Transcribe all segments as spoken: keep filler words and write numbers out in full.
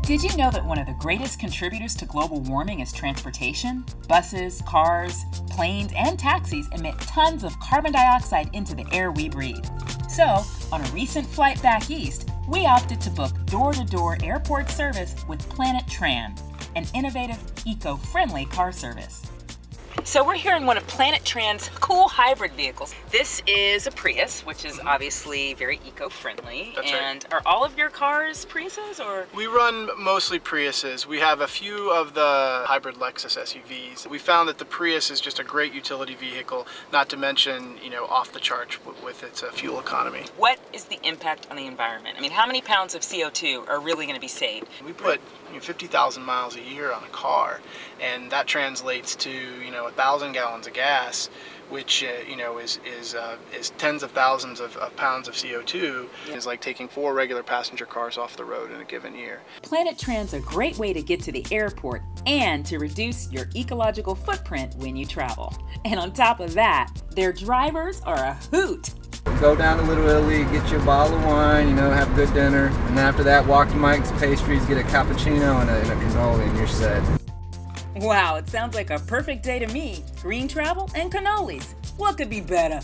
Did you know that one of the greatest contributors to global warming is transportation? Buses, cars, planes, and taxis emit tons of carbon dioxide into the air we breathe. So, on a recent flight back east, we opted to book door-to-door airport service with Planet Trans, an innovative, eco-friendly car service. So we're here in one of Planet Trans' cool hybrid vehicles. This is a Prius, which is obviously very eco-friendly. That's and right. Are all of your cars Priuses, or? We run mostly Priuses. We have a few of the hybrid Lexus S U Vs. We found that the Prius is just a great utility vehicle, not to mention, you know, off the charts with its uh, fuel economy. What is the impact on the environment? I mean, how many pounds of C O two are really going to be saved? We put you know, fifty thousand miles a year on a car, and that translates to, you know, a thousand gallons of gas, which uh, you know is is uh, is tens of thousands of, of pounds of C O two. It's like taking four regular passenger cars off the road in a given year. Planet Trans is a great way to get to the airport and to reduce your ecological footprint when you travel. And on top of that, their drivers are a hoot. Go down to Little Italy, get you a bottle of wine, you know, have a good dinner, and then after that, walk to Mike's Pastries, get a cappuccino and a, and a cannoli, and you're set. Wow, it sounds like a perfect day to me. Green travel and cannolis. What could be better?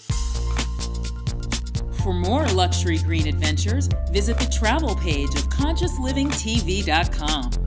For more luxury green adventures, visit the travel page of conscious living T V dot com.